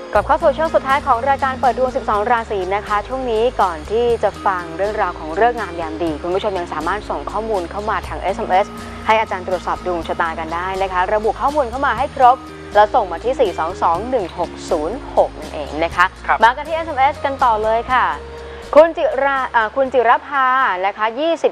กลับเข้าสู่ช่วงสุดท้ายของรายการเปิดดวง 12 ราศีนะคะช่วงนี้ก่อนที่จะฟังเรื่องราวของฤกษ์งามยามดีคุณผู้ชมยังสามารถส่งข้อมูลเข้ามาทาง SMS ให้อาจารย์ตรวจสอบดวงชะตากันได้นะคะระบุข้อมูลเข้ามาให้ครบแล้วส่งมาที่ 4221606 นั่นเองนะคะมากันที่ SMS กันต่อเลยค่ะคุณจิรภานะคะ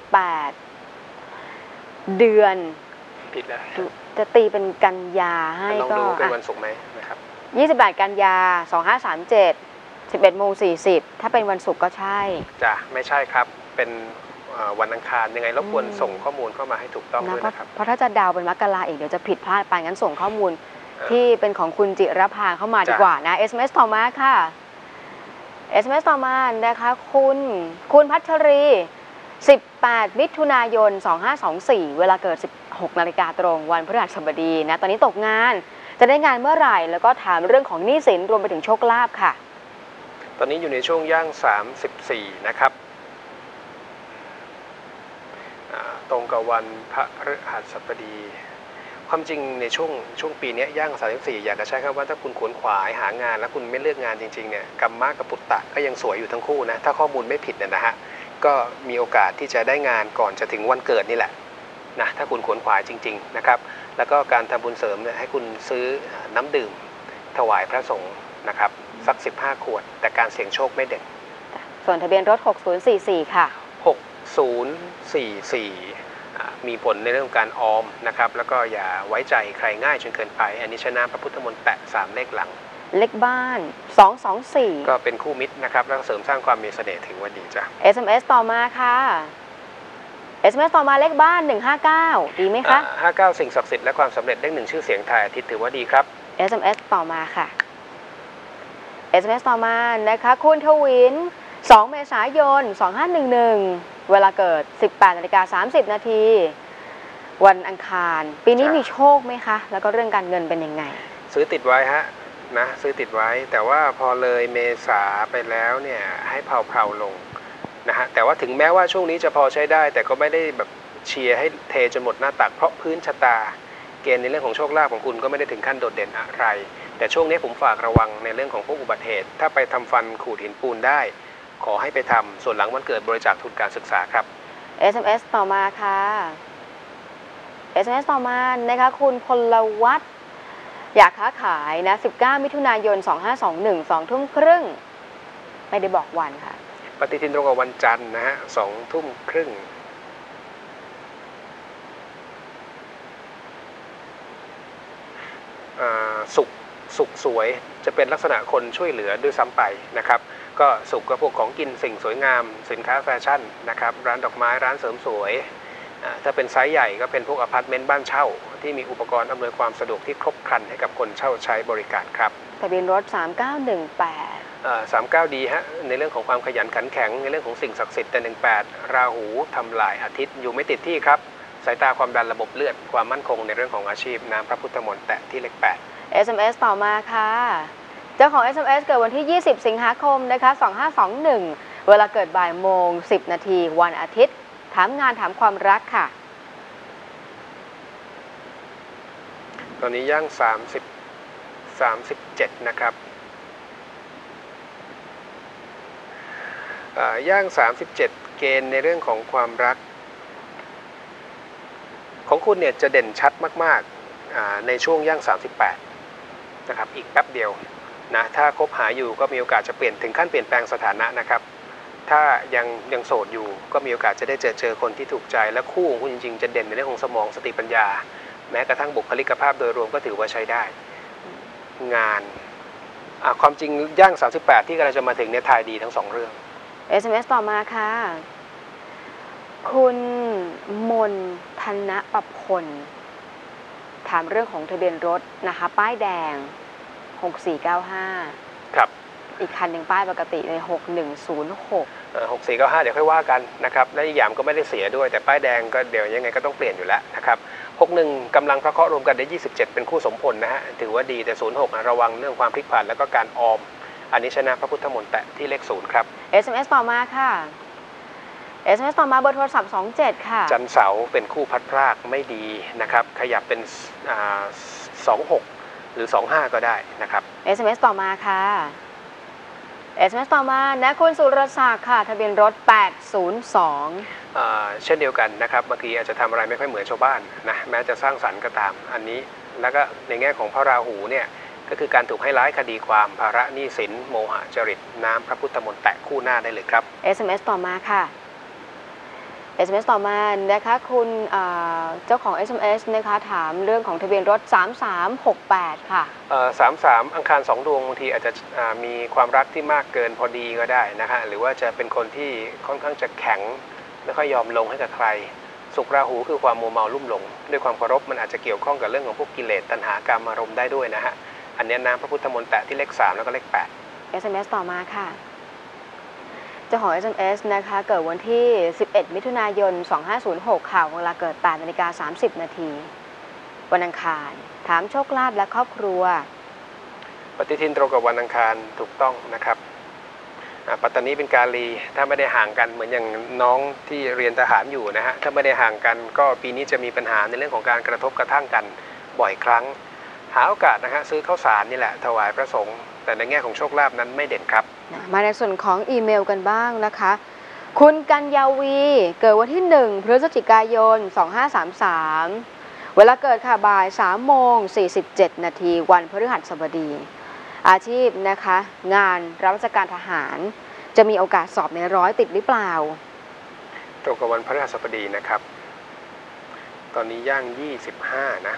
28 เดือนผิดแล้วจะตีเป็นกันยาให้ก็ลองดูเป็นวันศุกร์ไหมนะครับ 28 กันยา 2537 11:40 ถ้าเป็นวันศุกร์ก็ใช่จ้ะไม่ใช่ครับเป็นวันอังคารยังไงรบกวนส่งข้อมูลเข้ามาให้ถูกต้องด้วยนะครับเพราะถ้าจะเดาเป็นมกราอีกเดี๋ยวจะผิดพลาดไปงั้นส่งข้อมูลที่เป็นของคุณจิรภาเข้ามาดีกว่านะ SMS ต่อมาค่ะ SMS ต่อมานะคะคุณพัชรี18 มิถุนายน 2524 เวลาเกิด 16 นาฬิกาตรงวันพฤหัสบดีนะตอนนี้ตกงานจะได้งานเมื่อไหร่แล้วก็ถามเรื่องของหนี้สินรวมไปถึงโชคลาภค่ะตอนนี้อยู่ในช่วงย่าง34นะครับตรงกับวันพฤหัสบดีความจริงในช่วงปีนี้ย่าง34อยากจะใช้คำว่าถ้าคุณขวนขวายหางานแล้วคุณไม่เลือกงานจริงๆเนี่ยกัมมะกับปุตตะก็ยังสวยอยู่ทั้งคู่นะถ้าข้อมูลไม่ผิดนะฮะก็มีโอกาสที่จะได้งานก่อนจะถึงวันเกิดนี่แหละนะถ้าคุณขวนขวายจริงๆนะครับแล้วก็การทำบุญเสริมเนี่ยให้คุณซื้อน้ำดื่มถวายพระสงฆ์นะครับสัก15 ขวดแต่การเสี่ยงโชคไม่เด่นส่วนทะเบียนรถ6044ค่ะ 6044มีผลในเรื่องการออมนะครับแล้วก็อย่าไว้ใจใครง่ายจนเกินไปอันนี้ชนะพระพุทธมนต์แตะ3เลขหลังเลขบ้าน224 ก็เป็นคู่มิตรนะครับแล้วเสริมสร้างความมีเสน่ห์ถือว่าดีจ้ะ SMS ต่อมาค่ะ SMS ต่อมาเลขบ้าน159ดีไหมคะ 59สิ่งศักดิ์สิทธิ์และความสำเร็จเลข1ชื่อเสียงไทยอาทิตย์ถือว่าดีครับ SMS ต่อมาค่ะ SMS ต่อมานะคะคุณทวิน2 เมษายน 2511เวลาเกิด 18:30 นาทีวันอังคารปีนี้มีโชคไหมคะแล้วก็เรื่องการเงินเป็นยังไงซื้อติดไว้ฮะนะซื้อติดไว้แต่ว่าพอเลยเมษาไปแล้วเนี่ยให้เพลาๆลงนะฮะแต่ว่าถึงแม้ว่าช่วงนี้จะพอใช้ได้แต่ก็ไม่ได้แบบเชียร์ให้เทจนหมดหน้าตักเพราะพื้นชะตาเกณฑ์ในเรื่องของโชคลาภของคุณก็ไม่ได้ถึงขั้นโดดเด่นอะไรแต่ช่วงนี้ผมฝากระวังในเรื่องของพวกอุบัติเหตุถ้าไปทำฟันขูดหินปูนได้ขอให้ไปทำส่วนหลังวันเกิดบริจาคทุนการศึกษาครับ SMS ต่อมาค่ะ SMS ต่อมานะคะคุณพลวัฒน์อยากค้าขายนะ19 มิถุนายน 2521 2 ทุ่มครึ่งไม่ได้บอกวันค่ะปฏิทินตรงกับวันจันทร์นะฮะ2 ทุ่มครึ่งสุขสวยจะเป็นลักษณะคนช่วยเหลือด้วยซ้ำไปนะครับก็สุขก็พวกของกินสิ่งสวยงามสินค้าแฟชั่นนะครับร้านดอกไม้ร้านเสริมสวยถ้าเป็นไซส์ใหญ่ก็เป็นพวกอพาร์ตเมนต์บ้านเช่าที่มีอุปกรณ์อำนวยความสะดวกที่ครบครันให้กับคนเช่าใช้บริการครับทะเบียนรถ3918 39ดีฮะในเรื่องของความขยันขันแข็งในเรื่องของสิ่งศักดิ์สิทธิ์แต่18ราหูทำลายอาทิตย์อยู่ไม่ติดที่ครับสายตาความดันระบบเลือดความมั่นคงในเรื่องของอาชีพน้ำพระพุทธมนต์แตะที่เลข8 SMS ต่อมาค่ะเจ้าของ SMS เกิดวันที่ 20 สิงหาคมนะคะ2521เวลาเกิดบ่ายโมง10 นาทีวันอาทิตย์ถามงานถามความรักค่ะตอนนี้ย่าง37นะครับย่าง37เกณฑ์ในเรื่องของความรักของคุณเนี่ยจะเด่นชัดมากๆในช่วงย่าง38นะครับอีกแป๊บเดียวนะถ้าคบหาอยู่ก็มีโอกาสจะเปลี่ยนถึงขั้นเปลี่ยนแปลงสถานะนะครับถ้ายังโสดอยู่ก็มีโอกาสจะได้เจอคนที่ถูกใจและคู่ของคุณจริงๆจะเด่นในเรื่องของสมองสติปัญญาแม้กระทั่งบุคลิกภาพโดยรวมก็ถือว่าใช้ได้งานความจริงย่าง38ที่กำลังจะมาถึงเนี่ยทายดีทั้ง2เรื่อง SMS ต่อมาค่ะคุณมนธนประพลถามเรื่องของทะเบียนรถนะคะป้ายแดง6495 ครับอีกคันหนึ่งป้ายปกติใน6106 6495เดี๋ยวค่อยว่ากันนะครับและอีกอย่างก็ไม่ได้เสียด้วยแต่ป้ายแดงก็เดี๋ยวยังไงก็ต้องเปลี่ยนอยู่แล้วนะครับ61กำลังพระเคราะห์รวมกันได้27เป็นคู่สมพลนะฮะถือว่าดีแต่06ระวังเรื่องความพลิกผันแล้วก็การออมอันนี้ชนะพระพุทธมนต์แตะที่เลข0ครับ SMS ต่อมาค่ะ SMS ต่อมาเบอร์โทรศัพท์27ค่ะจันเสาร์เป็นคู่พัดพรากไม่ดีนะครับขยับเป็น26 หรือ 25 ก็ได้นะครับ SMS ต่อมาค่ะ SMS ต่อมานะคุณสุรศักดิ์ค่ะทะเบียนรถ 802 เช่นเดียวกันนะครับบางทีอาจจะทำอะไรไม่ค่อยเหมือนชาวบ้านนะแม้จะสร้างสรรค์ก็ตามอันนี้แล้วก็ในแง่ของพระราหูเนี่ยก็คือการถูกให้ร้ายคดีความภาระหนี้สินโมหะจริตน้ำพระพุทธมนต์แตะคู่หน้าได้เลยครับ SMS ต่อมาค่ะ SMS ต่อมานะคะคุณเจ้าของ SMS นะคะถามเรื่องของทะเบียนรถ 3368 ค่ะ 33 อังคาร2 ดวงบางทีอาจจะมีความรักที่มากเกินพอดีก็ได้นะฮะหรือว่าจะเป็นคนที่ค่อนข้างจะแข็งไม่ค่อยยอมลงให้กับใครสุขราหูคือความมัวเมาลุ่มหลงด้วยความเคารพมันอาจจะเกี่ยวข้องกับเรื่องของพวกกิเลสตัณหากามารมณ์ได้ด้วยนะฮะอันนี้น้ำพระพุทธมนต์แตะที่เลข 3 แล้วก็เลข 8 SMS ต่อมาค่ะเจ้าของ SMS นะคะเกิดวันที่ 11 มิถุนายน 2506 ค่ะเวลาเกิด 8:30 นาทีวันอังคารถามโชคลาภและครอบครัวปฏิทินตรงกับวันอังคารถูกต้องนะครับปัตตานีเป็นกาลีถ้าไม่ได้ห่างกันเหมือนอย่างน้องที่เรียนทหารอยู่นะฮะถ้าไม่ได้ห่างกันก็ปีนี้จะมีปัญหาในเรื่องของการกระทบกระทั่งกันบ่อยครั้งหาโอกาสนะฮะซื้อข้าวสารนี่แหละถวายพระสงฆ์แต่ในแง่ของโชคลาภนั้นไม่เด่นครับมาในส่วนของอีเมลกันบ้างนะคะคุณกัญญาวีเกิดวันที่ 1 พฤศจิกายน 2533 เวลาเกิดค่ะบ่าย 3:47 นาทีวันพฤหัสบดีอาชีพนะคะงานรับราชการทหารจะมีโอกาสสอบในร้อยติดหรือเปล่าตรงกับวันพฤหัสบดีนะครับตอนนี้ย่าง 25 นะ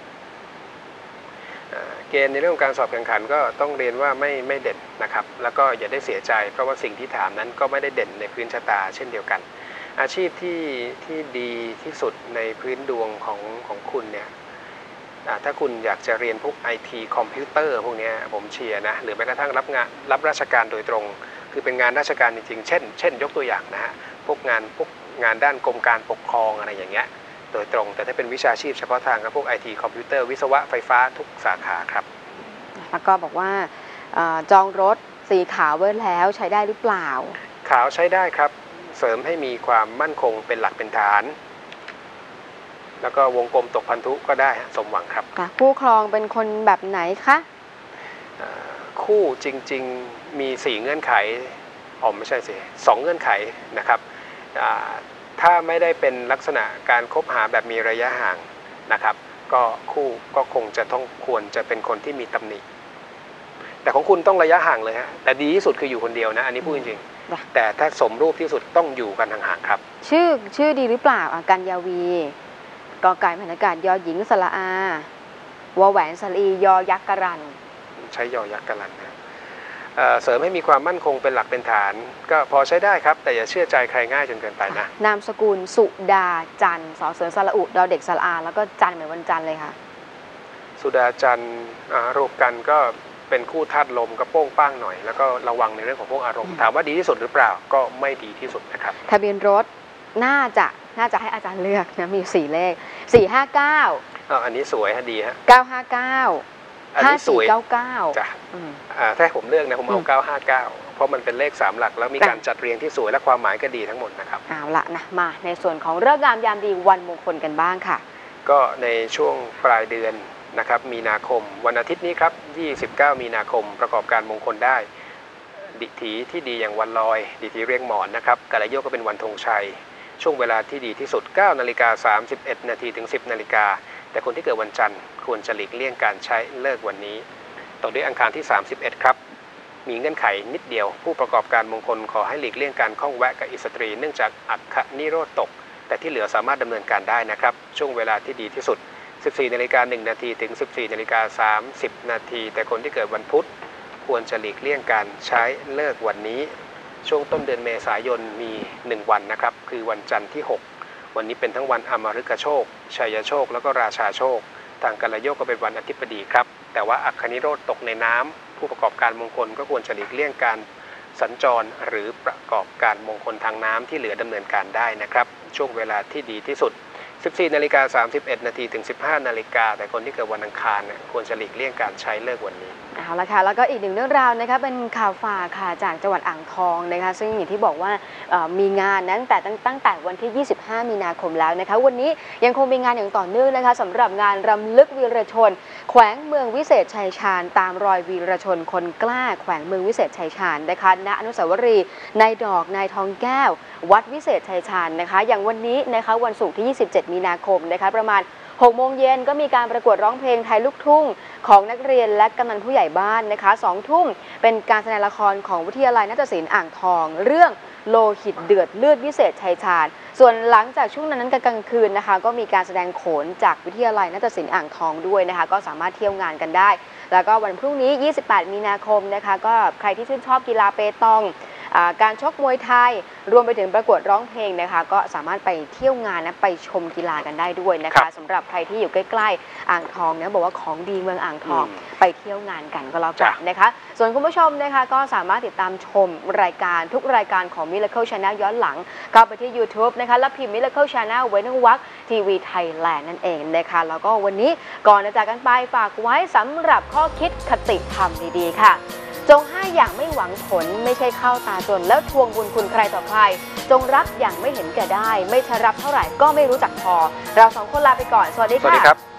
เกณฑ์ในเรื่องของการสอบแข่งขันก็ต้องเรียนว่าไม่เด่นนะครับแล้วก็อย่าได้เสียใจเพราะว่าสิ่งที่ถามนั้นก็ไม่ได้เด่นในพื้นชะตาเช่นเดียวกันอาชีพที่ดีที่สุดในพื้นดวงของคุณเนี่ยถ้าคุณอยากจะเรียนพวก IT คอมพิวเตอร์พวกนี้ผมเชียร์นะหรือแม้กระทั่งรับราชการโดยตรงคือเป็นงานราชการจริงๆเช่นยกตัวอย่างนะฮะพวกงานด้านกรมการปกครองอะไรอย่างเงี้ยโดยตรงแต่ถ้าเป็นวิชาชีพเฉพาะทางก็พวก IT คอมพิวเตอร์วิศวะไฟฟ้าทุกสาขาครับแล้วก็บอกว่าจองรถสีขาวไว้แล้วใช้ได้หรือเปล่าขาวใช้ได้ครับเสริมให้มีความมั่นคงเป็นหลักเป็นฐานแล้วก็วงกลมตกพันธุก็ได้สมหวังครับคู่ครองเป็นคนแบบไหนคะคู่จริงๆมี4เงื่อนไขไม่ใช่สิ2เงื่อนไขนะครับถ้าไม่ได้เป็นลักษณะการคบหาแบบมีระยะห่างนะครับก็คู่ก็คงจะต้องควรจะเป็นคนที่มีตำหนิแต่ของคุณต้องระยะห่างเลยฮะแต่ดีที่สุดคืออยู่คนเดียวนะอันนี้พูดจริงๆแต่ถ้าสมรูปที่สุดต้องอยู่กันห่างๆครับชื่อดีหรือเปล่ากัญญาวีกอไก่พนักการยอหญิงสระอาวอแหวนสลียอยักษ์กรันใช้ยอยักษ์กรันนะเสริมให้มีความมั่นคงเป็นหลักเป็นฐานก็พอใช้ได้ครับแต่อย่าเชื่อใจใครง่ายจนเกินไปนะนามสกุลสุดาจันทร์สอเสือสระอุดอเด็กสระอาแล้วก็จันทร์เหมือนวันจันทร์เลยค่ะสุดาจันทร์รูปกันก็เป็นคู่ธาตุลมก็โป้งป้างหน่อยแล้วก็ระวังในเรื่องของพวกอารมณ์ถามว่าดีที่สุดหรือเปล่าก็ไม่ดีที่สุดนะครับทะเบียนรถน่าจะให้อาจารย์เลือกนะมี4เลข459 อันนี้สวยฮะดีฮะ 959 อันนี้สวย 5499 จ้ะถ้าผมเลือกนะผมเอา959เพราะมันเป็นเลข3หลักแล้วมีการจัดเรียงที่สวยและความหมายก็ดีทั้งหมดนะครับเอาละนะมาในส่วนของฤกษ์งามยามดีวันมงคลกันบ้างค่ะก็ในช่วงปลายเดือนนะครับมีนาคมวันอาทิตย์นี้ครับ29มีนาคมประกอบการมงคลได้ดิถีที่ดีอย่างวันลอยดิถีเรียงหมอนนะครับกาลโยกก็เป็นวันธงชัยช่วงเวลาที่ดีที่สุด 9:31 นาทีถึง 10 นาฬิกาแต่คนที่เกิดวันจันทร์ควรจะหลีกเลี่ยงการใช้เลิกวันนี้ต่อด้วยอังคารที่31ครับมีเงื่อนไขนิดเดียวผู้ประกอบการมงคลขอให้หลีกเลี่ยงการข้องแวะกับอิสตรีเนื่องจากอัคคนิโรธตกแต่ที่เหลือสามารถดำเนินการได้นะครับช่วงเวลาที่ดีที่สุด 14:01 นาทีถึง 14:30 นาทีแต่คนที่เกิดวันพุธควรจะหลีกเลี่ยงการใช้เลิกวันนี้ช่วงต้นเดือนเมษายนมี1วันนะครับคือวันจันทร์ที่6วันนี้เป็นทั้งวันอมฤกโชคชัยโชคแล้วก็ราชาโชคทางกัลโยกก็เป็นวันอธิบดีครับแต่ว่าอัคคนิโรธตกในน้ำผู้ประกอบการมงคลก็ควรจะหลีกเลี่ยงการสัญจรหรือประกอบการมงคลทางน้ำที่เหลือดำเนินการได้นะครับช่วงเวลาที่ดีที่สุด 14 นาฬิกา 31 นาทีถึง 15 นาฬิกาแต่คนที่เกิดวันอังคารเนี่ยควรจะหลีกเลี่ยงการใช้เลิกวันนี้เอาละค่ะแล้วก็อีกหนึ่งเรื่องราวนะคะเป็นข่าวฝากค่ะจากจังหวัดอ่างทองนะคะซึ่งอย่างที่บอกว่ามีงานตั้งแต่วันที่ 25 มีนาคมแล้วนะคะวันนี้ยังคงมีงานอย่างต่อเนื่องนะคะสำหรับงานรำลึกวีรชนแขวงเมืองวิเศษชัยชาญตามรอยวีรชนคนกล้าแขวงเมืองวิเศษชัยชาญนะคะณอนุสาวรีย์นายดอกนายทองแก้ววัดวิเศษชัยชาญนะคะอย่างวันนี้นะคะวันศุกร์ที่ 27 มีนาคมนะคะประมาณ6 โมงเย็นก็มีการประกวดร้องเพลงไทยลูกทุ่งของนักเรียนและกำนันผู้ใหญ่บ้านนะคะ2 ทุ่มเป็นการแสดงละครของวิทยาลัยนาฏศิลป์อ่างทองเรื่องโลหิตเดือดเลือดวิเศษชัยชาญส่วนหลังจากช่วงนั้นกลางคืนนะคะก็มีการแสดงโขนจากวิทยาลัยนาฏศิลป์อ่างทองด้วยนะคะก็สามารถเที่ยวงานกันได้แล้วก็วันพรุ่งนี้ 28 มีนาคมนะคะก็ใครที่ชื่นชอบกีฬาเปตองการชกมวยไทยรวมไปถึงประกวดร้องเพลงนะคะก็สามารถไปเที่ยวงานนะไปชมกีฬากันได้ด้วยนะคะสำหรับใครที่อยู่ใกล้ๆอ่างทองนะบอกว่าของดีเมืองอ่างทองไปเที่ยวงานกันก็แล้วกันนะคะส่วนคุณผู้ชมนะคะก็สามารถติดตามชมรายการทุกรายการของ Miracle Channel ย้อนหลังเข้าไปที่ YouTube นะคะแล้วพิมพ์ Miracle Channel ไว้ในวรรคทีวีไทยแลนด์นั่นเองนะคะแล้วก็วันนี้ก่อนจะจากกันไปฝากไว้สำหรับข้อคิดคติธรรมดีๆค่ะจงให้อย่างไม่หวังผลไม่ใช่เข้าตาจนแล้วทวงบุญคุณใครต่อใครจงรักอย่างไม่เห็นแก่ได้ไม่ใช่รับเท่าไหร่ก็ไม่รู้จักพอเรา2 คนลาไปก่อนสวัสดีค่ะ